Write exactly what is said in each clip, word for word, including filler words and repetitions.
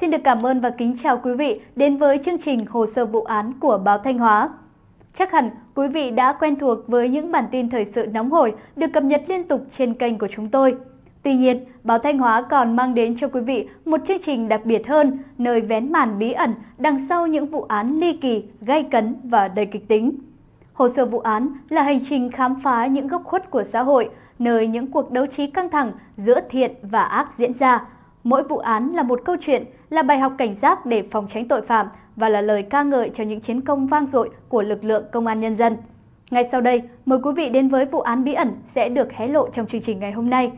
Xin được cảm ơn và kính chào quý vị đến với chương trình Hồ sơ vụ án của báo Thanh Hóa. Chắc hẳn quý vị đã quen thuộc với những bản tin thời sự nóng hổi được cập nhật liên tục trên kênh của chúng tôi. Tuy nhiên, báo Thanh Hóa còn mang đến cho quý vị một chương trình đặc biệt hơn, nơi vén màn bí ẩn đằng sau những vụ án ly kỳ, gay cấn và đầy kịch tính. Hồ sơ vụ án là hành trình khám phá những góc khuất của xã hội, nơi những cuộc đấu trí căng thẳng giữa thiện và ác diễn ra. Mỗi vụ án là một câu chuyện, là bài học cảnh giác để phòng tránh tội phạm và là lời ca ngợi cho những chiến công vang dội của lực lượng công an nhân dân. Ngay sau đây, mời quý vị đến với vụ án bí ẩn sẽ được hé lộ trong chương trình ngày hôm nay.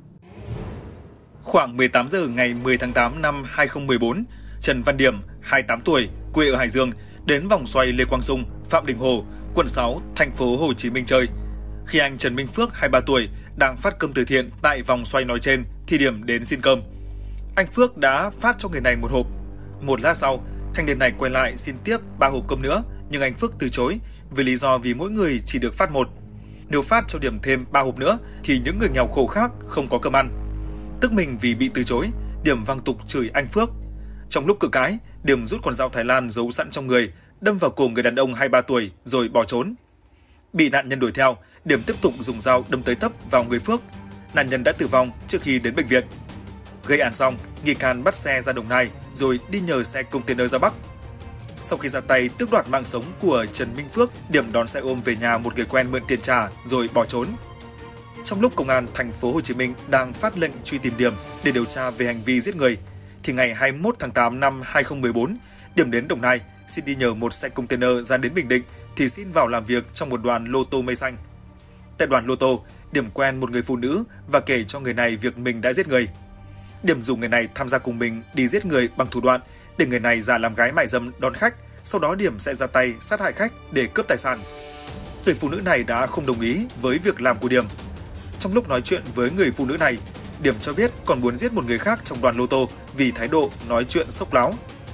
Khoảng mười tám giờ ngày mười tháng tám năm hai nghìn không trăm mười bốn, Trần Văn Điểm, hai mươi tám tuổi, quê ở Hải Dương, đến vòng xoay Lê Quang Sung, Phạm Đình Hồ, quận sáu, thành phố Hồ Chí Minh chơi. Khi anh Trần Minh Phước, hai mươi ba tuổi, đang phát cơm từ thiện tại vòng xoay nói trên thì Điểm đến xin cơm. Anh Phước đã phát cho người này một hộp. Một lát sau, thanh niên này quay lại xin tiếp ba hộp cơm nữa, nhưng anh Phước từ chối với lý do vì mỗi người chỉ được phát một. Nếu phát cho Điểm thêm ba hộp nữa thì những người nghèo khổ khác không có cơm ăn. Tức mình vì bị từ chối, Điểm văng tục chửi anh Phước. Trong lúc cự cãi, Điểm rút con dao Thái Lan giấu sẵn trong người, đâm vào cổ người đàn ông hai mươi ba tuổi rồi bỏ trốn. Bị nạn nhân đuổi theo, Điểm tiếp tục dùng dao đâm tới tấp vào người Phước. Nạn nhân đã tử vong trước khi đến bệnh viện. Gây án xong, nghi can bắt xe ra Đồng Nai rồi đi nhờ xe container ra Bắc. Sau khi ra tay tước đoạt mạng sống của Trần Minh Phước, Điểm đón xe ôm về nhà một người quen mượn tiền trả rồi bỏ trốn. Trong lúc công an thành phố Hồ Chí Minh đang phát lệnh truy tìm Điểm để điều tra về hành vi giết người, thì ngày hai mươi mốt tháng tám năm hai nghìn không trăm mười bốn, Điểm đến Đồng Nai xin đi nhờ một xe container ra đến Bình Định thì xin vào làm việc trong một đoàn lô tô mây xanh. Tại đoàn lô tô, Điểm quen một người phụ nữ và kể cho người này việc mình đã giết người. Điểm dùng người này tham gia cùng mình đi giết người bằng thủ đoạn để người này giả làm gái mại dâm đón khách, sau đó Điểm sẽ ra tay sát hại khách để cướp tài sản. Người phụ nữ này đã không đồng ý với việc làm của Điểm. Trong lúc nói chuyện với người phụ nữ này, Điểm cho biết còn muốn giết một người khác trong đoàn lô tô vì thái độ nói chuyện xốc láo.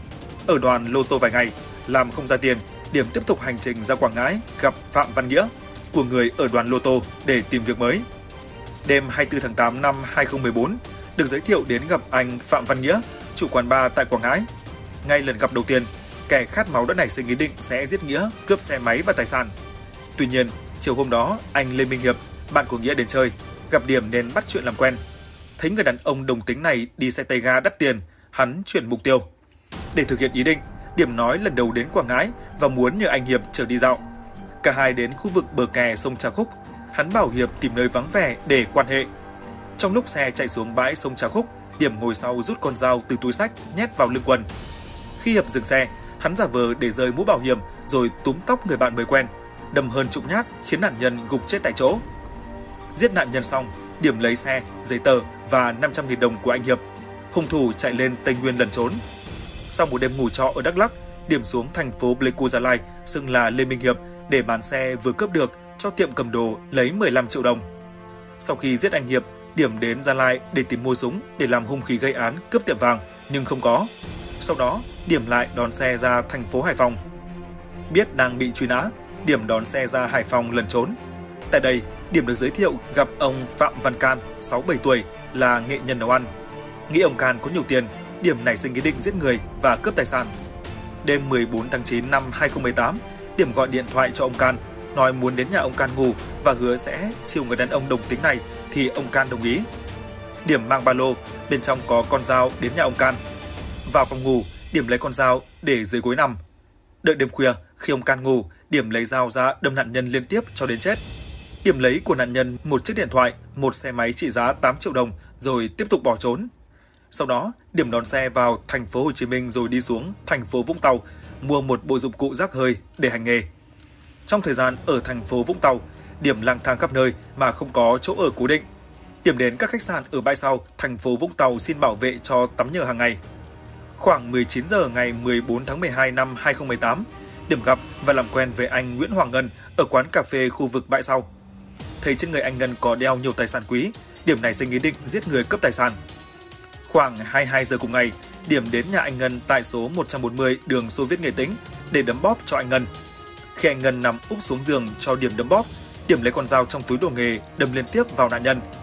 Ở đoàn lô tô vài ngày, làm không ra tiền, Điểm tiếp tục hành trình ra Quảng Ngãi gặp Phạm Văn Nghĩa, của người ở đoàn lô tô để tìm việc mới. Đêm hai mươi tư tháng tám năm hai nghìn không trăm mười bốn, được giới thiệu đến gặp anh Phạm Văn Nghĩa, chủ quán bar tại Quảng Ngãi. Ngay lần gặp đầu tiên, kẻ khát máu đã nảy sinh ý định sẽ giết Nghĩa, cướp xe máy và tài sản. Tuy nhiên, chiều hôm đó, anh Lê Minh Hiệp, bạn của Nghĩa đến chơi, gặp Điểm nên bắt chuyện làm quen. Thấy người đàn ông đồng tính này đi xe tay ga đắt tiền, hắn chuyển mục tiêu. Để thực hiện ý định, Điểm nói lần đầu đến Quảng Ngãi và muốn nhờ anh Hiệp chở đi dạo. Cả hai đến khu vực bờ kè sông Trà Khúc, hắn bảo Hiệp tìm nơi vắng vẻ để quan hệ. Trong lúc xe chạy xuống bãi sông Trà Khúc, Điểm ngồi sau rút con dao từ túi xách nhét vào lưng quần. Khi Hiệp dừng xe, hắn giả vờ để rơi mũ bảo hiểm rồi túm tóc người bạn mới quen, đâm hơn chục nhát khiến nạn nhân gục chết tại chỗ. Giết nạn nhân xong, Điểm lấy xe, giấy tờ và năm trăm nghìn đồng của anh Hiệp. Hung thủ chạy lên Tây Nguyên lẩn trốn. Sau một đêm ngủ trọ ở Đắk Lắk, Điểm xuống thành phố Pleiku, Gia Lai, xưng là Lê Minh Hiệp để bán xe vừa cướp được cho tiệm cầm đồ lấy mười lăm triệu đồng. Sau khi giết anh Hiệp, Điểm đến Gia Lai để tìm mua súng để làm hung khí gây án cướp tiệm vàng nhưng không có. Sau đó, Điểm lại đón xe ra thành phố Hải Phòng. Biết đang bị truy nã, Điểm đón xe ra Hải Phòng lẩn trốn. Tại đây, Điểm được giới thiệu gặp ông Phạm Văn Can, sáu mươi bảy tuổi, là nghệ nhân nấu ăn. Nghĩ ông Can có nhiều tiền, Điểm nảy sinh ý định giết người và cướp tài sản. Đêm mười bốn tháng chín năm hai nghìn không trăm mười tám, Điểm gọi điện thoại cho ông Can, nói muốn đến nhà ông Can ngủ và hứa sẽ chiều người đàn ông đồng tính này thì ông Can đồng ý. Điểm mang ba lô, bên trong có con dao đến nhà ông Can. Vào phòng ngủ, Điểm lấy con dao để dưới gối nằm. Đợi đêm khuya, khi ông Can ngủ, Điểm lấy dao ra đâm nạn nhân liên tiếp cho đến chết. Điểm lấy của nạn nhân một chiếc điện thoại, một xe máy trị giá tám triệu đồng rồi tiếp tục bỏ trốn. Sau đó, Điểm đón xe vào thành phố Hồ Chí Minh rồi đi xuống thành phố Vũng Tàu mua một bộ dụng cụ rác hơi để hành nghề. Trong thời gian ở thành phố Vũng Tàu, Điểm lang thang khắp nơi mà không có chỗ ở cố định. Điểm đến các khách sạn ở bãi sau thành phố Vũng Tàu xin bảo vệ cho tắm nhờ hàng ngày. Khoảng mười chín giờ ngày mười bốn tháng mười hai năm hai nghìn không trăm mười tám, Điểm gặp và làm quen với anh Nguyễn Hoàng Ngân ở quán cà phê khu vực bãi sau. Thấy trên người anh Ngân có đeo nhiều tài sản quý, Điểm nảy sinh ý định giết người cướp tài sản. Khoảng hai mươi hai giờ cùng ngày, Điểm đến nhà anh Ngân tại số một trăm bốn mươi đường Xô Viết Nghệ Tĩnh để đấm bóp cho anh Ngân. Khi anh Ngân nằm úp xuống giường cho Điểm đấm bóp, Điểm lấy con dao trong túi đồ nghề đâm liên tiếp vào nạn nhân.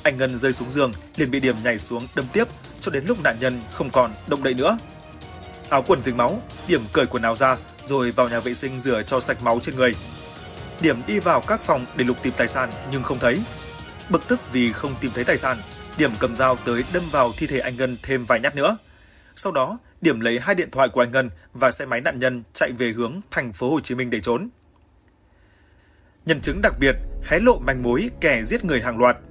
Anh Ngân rơi xuống giường, liền bị Điểm nhảy xuống đâm tiếp cho đến lúc nạn nhân không còn động đậy nữa. Áo quần dính máu, Điểm cởi quần áo ra rồi vào nhà vệ sinh rửa cho sạch máu trên người. Điểm đi vào các phòng để lục tìm tài sản nhưng không thấy. Bực tức vì không tìm thấy tài sản, Điểm cầm dao tới đâm vào thi thể anh Ngân thêm vài nhát nữa. Sau đó, Điểm lấy hai điện thoại của anh Ngân và xe máy nạn nhân chạy về hướng thành phố Hồ Chí Minh để trốn. Nhân chứng đặc biệt hé lộ manh mối kẻ giết người hàng loạt.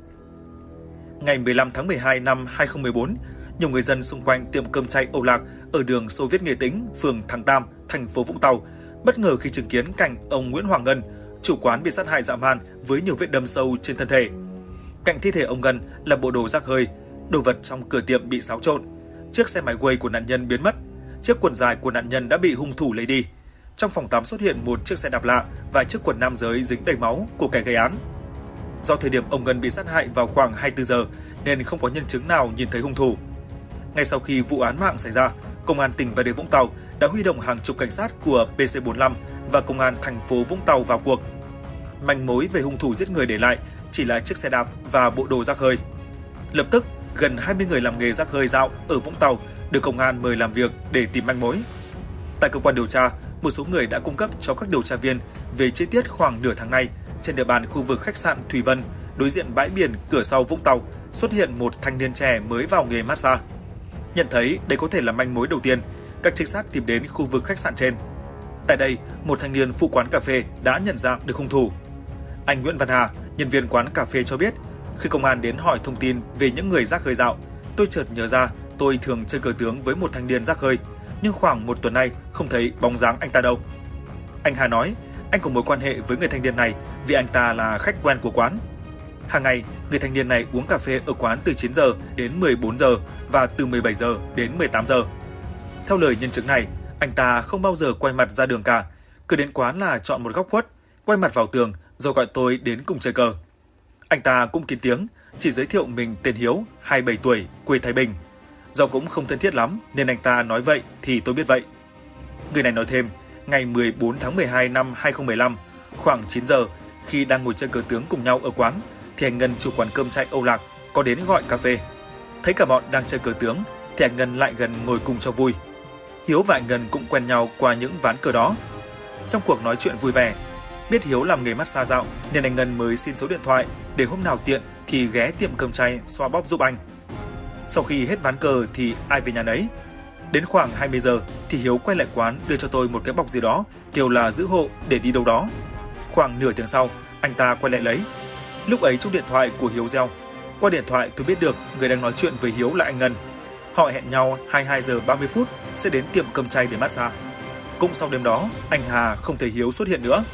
Ngày mười lăm tháng mười hai năm hai nghìn không trăm mười bốn, nhiều người dân xung quanh tiệm cơm chay Âu Lạc ở đường Xô Viết Nghệ Tĩnh, phường Thăng Tam, thành phố Vũng Tàu bất ngờ khi chứng kiến cảnh ông Nguyễn Hoàng Ngân, chủ quán bị sát hại dã man với nhiều vết đâm sâu trên thân thể. Cạnh thi thể ông Ngân là bộ đồ rác hơi, đồ vật trong cửa tiệm bị xáo trộn. Chiếc xe máy quay của nạn nhân biến mất, chiếc quần dài của nạn nhân đã bị hung thủ lấy đi. Trong phòng tắm xuất hiện một chiếc xe đạp lạ và chiếc quần nam giới dính đầy máu của kẻ gây án. Do thời điểm ông Ngân bị sát hại vào khoảng hai mươi tư giờ nên không có nhân chứng nào nhìn thấy hung thủ. Ngay sau khi vụ án mạng xảy ra, Công an tỉnh Bà Rịa Vũng Tàu đã huy động hàng chục cảnh sát của P C bốn mươi lăm và Công an thành phố Vũng Tàu vào cuộc. Manh mối về hung thủ giết người để lại chỉ là chiếc xe đạp và bộ đồ rác hơi. Lập tức, gần hai mươi người làm nghề rác hơi dạo ở Vũng Tàu được công an mời làm việc để tìm manh mối. Tại cơ quan điều tra, một số người đã cung cấp cho các điều tra viên về chi tiết khoảng nửa tháng nay trên địa bàn khu vực khách sạn Thủy Vân, đối diện bãi biển cửa sau Vũng Tàu, xuất hiện một thanh niên trẻ mới vào nghề massage. Nhận thấy đây có thể là manh mối đầu tiên, các trinh sát tìm đến khu vực khách sạn trên. Tại đây, một thanh niên phụ quán cà phê đã nhận dạng được hung thủ. Anh Nguyễn Văn Hà, nhân viên quán cà phê cho biết, khi công an đến hỏi thông tin về những người rác hơi dạo, tôi chợt nhớ ra tôi thường chơi cờ tướng với một thanh niên rác hơi, nhưng khoảng một tuần nay không thấy bóng dáng anh ta đâu. Anh Hà nói, anh có mối quan hệ với người thanh niên này vì anh ta là khách quen của quán. Hàng ngày, người thanh niên này uống cà phê ở quán từ chín giờ đến mười bốn giờ và từ mười bảy giờ đến mười tám giờ. Theo lời nhân chứng này, anh ta không bao giờ quay mặt ra đường cả, cứ đến quán là chọn một góc khuất, quay mặt vào tường rồi gọi tôi đến cùng chơi cờ. Anh ta cũng kín tiếng, chỉ giới thiệu mình tên Hiếu, hai mươi bảy tuổi, quê Thái Bình. Do cũng không thân thiết lắm nên anh ta nói vậy thì tôi biết vậy. Người này nói thêm, ngày mười bốn tháng mười hai năm hai nghìn không trăm mười lăm, khoảng chín giờ, khi đang ngồi chơi cờ tướng cùng nhau ở quán, thì anh Ngân, chủ quán cơm chay Âu Lạc, có đến gọi cà phê. Thấy cả bọn đang chơi cờ tướng, thì anh Ngân lại gần ngồi cùng cho vui. Hiếu và anh Ngân cũng quen nhau qua những ván cờ đó. Trong cuộc nói chuyện vui vẻ, biết Hiếu làm nghề massage dạo nên anh Ngân mới xin số điện thoại để hôm nào tiện thì ghé tiệm cơm chay xoa bóp giúp anh. Sau khi hết ván cờ thì ai về nhà nấy. Đến khoảng hai mươi giờ thì Hiếu quay lại quán đưa cho tôi một cái bọc gì đó, kêu là giữ hộ để đi đâu đó. Khoảng nửa tiếng sau, anh ta quay lại lấy. Lúc ấy chiếc điện thoại của Hiếu reo. Qua điện thoại tôi biết được người đang nói chuyện với Hiếu là anh Ngân. Họ hẹn nhau hai mươi hai giờ ba mươi phút sẽ đến tiệm cơm chay để massage. Cũng sau đêm đó, anh Hà không thấy Hiếu xuất hiện nữa.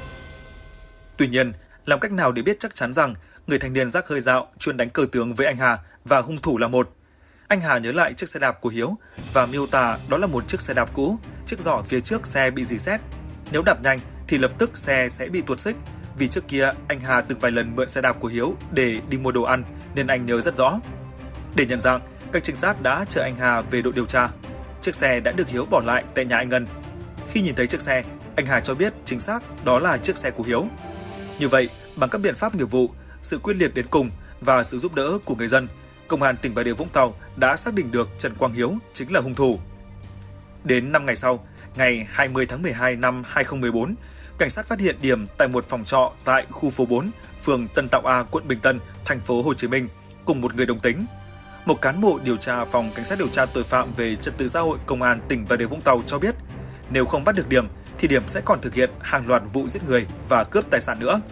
Tuy nhiên, làm cách nào để biết chắc chắn rằng người thanh niên rác hơi dạo chuyên đánh cờ tướng với anh Hà và hung thủ là một? Anh Hà nhớ lại chiếc xe đạp của Hiếu và miêu tả đó là một chiếc xe đạp cũ, chiếc giỏ phía trước xe bị rỉ sét. Nếu đạp nhanh thì lập tức xe sẽ bị tuột xích. Vì trước kia anh Hà từng vài lần mượn xe đạp của Hiếu để đi mua đồ ăn nên anh nhớ rất rõ. Để nhận dạng, các trinh sát đã chở anh Hà về đội điều tra. Chiếc xe đã được Hiếu bỏ lại tại nhà anh Ngân. Khi nhìn thấy chiếc xe, anh Hà cho biết chính xác đó là chiếc xe của Hiếu. Như vậy, bằng các biện pháp nghiệp vụ, sự quyết liệt đến cùng và sự giúp đỡ của người dân, Công an tỉnh Bà Rịa Vũng Tàu đã xác định được Trần Quang Hiếu chính là hung thủ. Đến năm ngày sau, ngày hai mươi tháng mười hai năm hai nghìn không trăm mười bốn, cảnh sát phát hiện Điểm tại một phòng trọ tại khu phố bốn, phường Tân Tạo A, quận Bình Tân, thành phố Hồ Chí Minh cùng một người đồng tính. Một cán bộ điều tra phòng cảnh sát điều tra tội phạm về trật tự xã hội Công an tỉnh Bà Rịa Vũng Tàu cho biết, nếu không bắt được Điểm thì Điểm sẽ còn thực hiện hàng loạt vụ giết người và cướp tài sản nữa.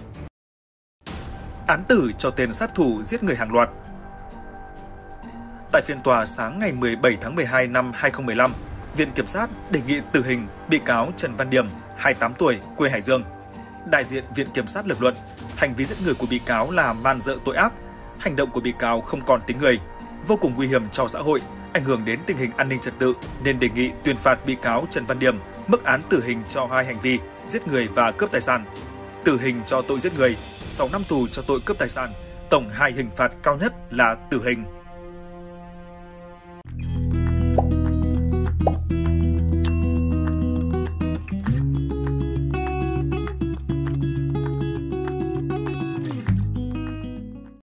Án tử cho tên sát thủ giết người hàng loạt. Tại phiên tòa sáng ngày mười bảy tháng mười hai năm hai nghìn không trăm mười lăm, Viện Kiểm sát đề nghị tử hình bị cáo Trần Văn Điểm, hai mươi tám tuổi, quê Hải Dương. Đại diện Viện Kiểm sát lập luận, hành vi giết người của bị cáo là man dợ tội ác, hành động của bị cáo không còn tính người, vô cùng nguy hiểm cho xã hội, ảnh hưởng đến tình hình an ninh trật tự nên đề nghị tuyên phạt bị cáo Trần Văn Điểm mức án tử hình cho hai hành vi giết người và cướp tài sản. Tử hình cho tội giết người, sáu năm tù cho tội cướp tài sản, tổng hai hình phạt cao nhất là tử hình.